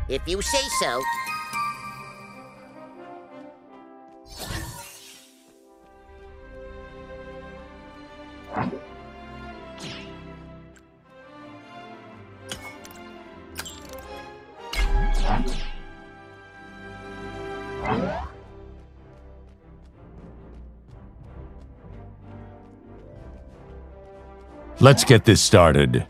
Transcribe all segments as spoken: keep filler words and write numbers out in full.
If you say so. Let's get this started.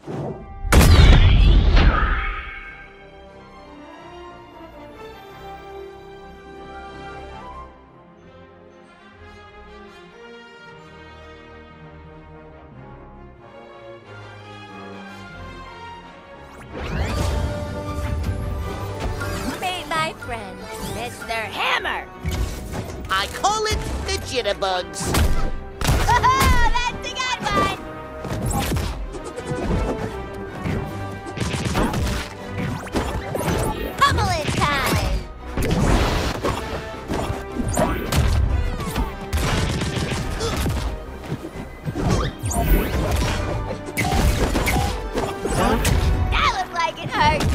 Meet my friend, Mister Hammer. I call it the jitterbugs. That's a good one. Pummeling time! That looks like it hurts.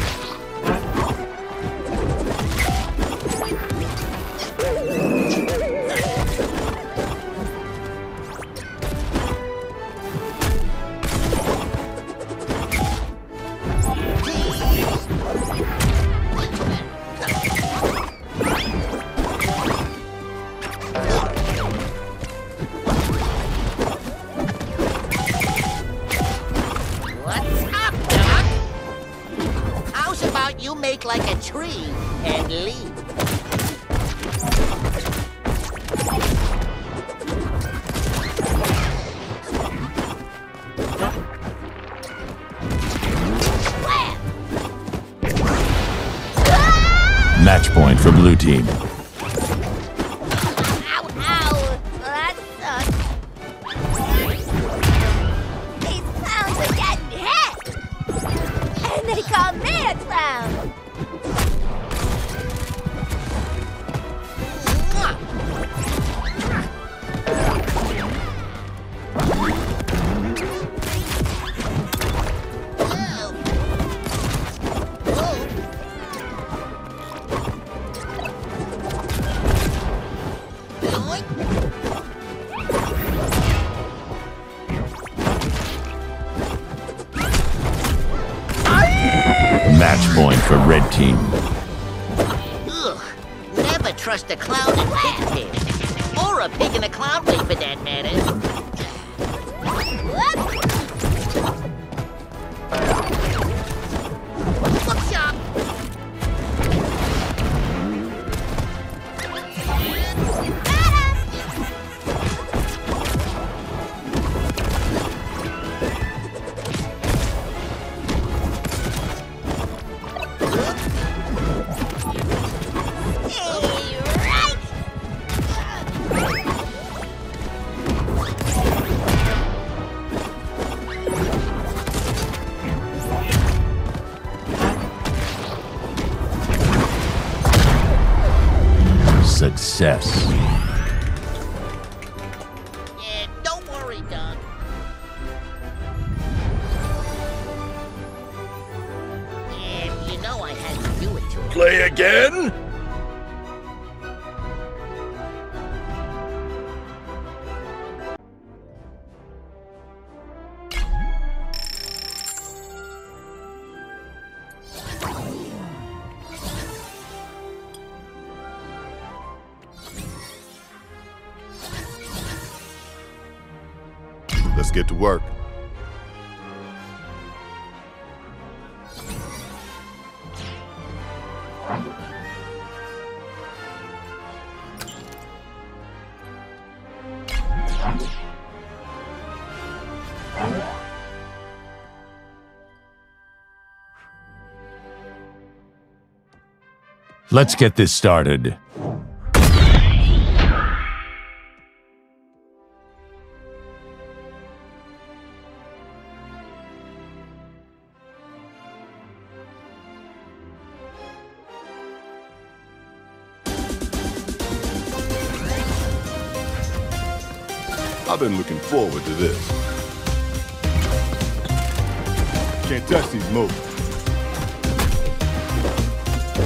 You make like a tree and leave. Match point for blue team. Ow, ow! That sucks. These clowns are getting hit! And they call me a clown! Match point for red team. Ugh, never trust a clown in pig pen. Or a pig in a clown wig for that matter. Look sharp. Success. Yeah, don't worry, Doug. And you know I had to do it to him. Play again? Let's get to work. Let's get this started. I've been looking forward to this. Can't touch these moves.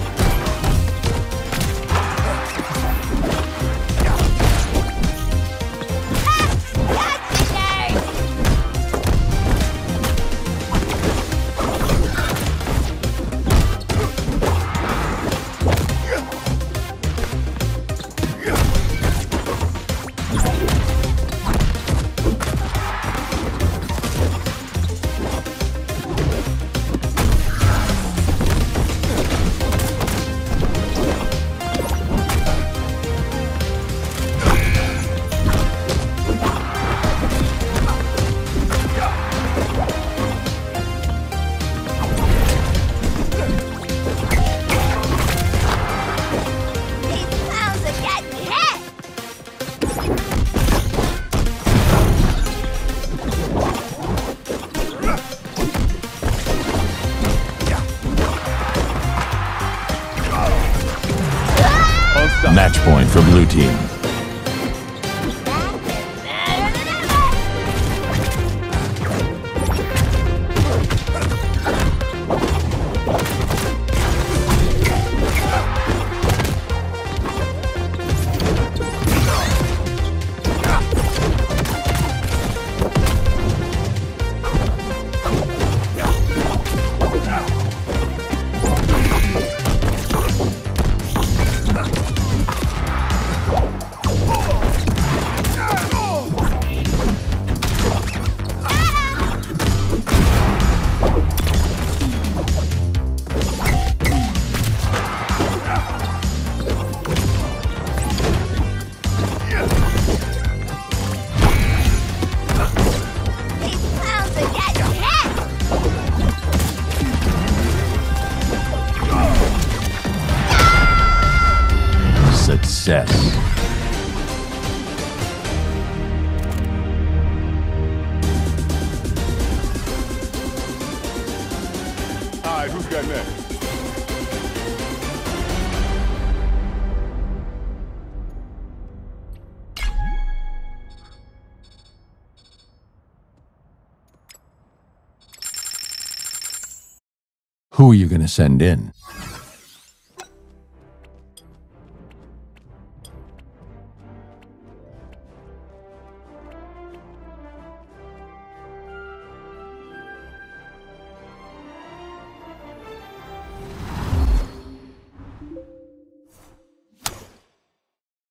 Match point for blue team. Success. All right, who's got next? Who are you gonna send in?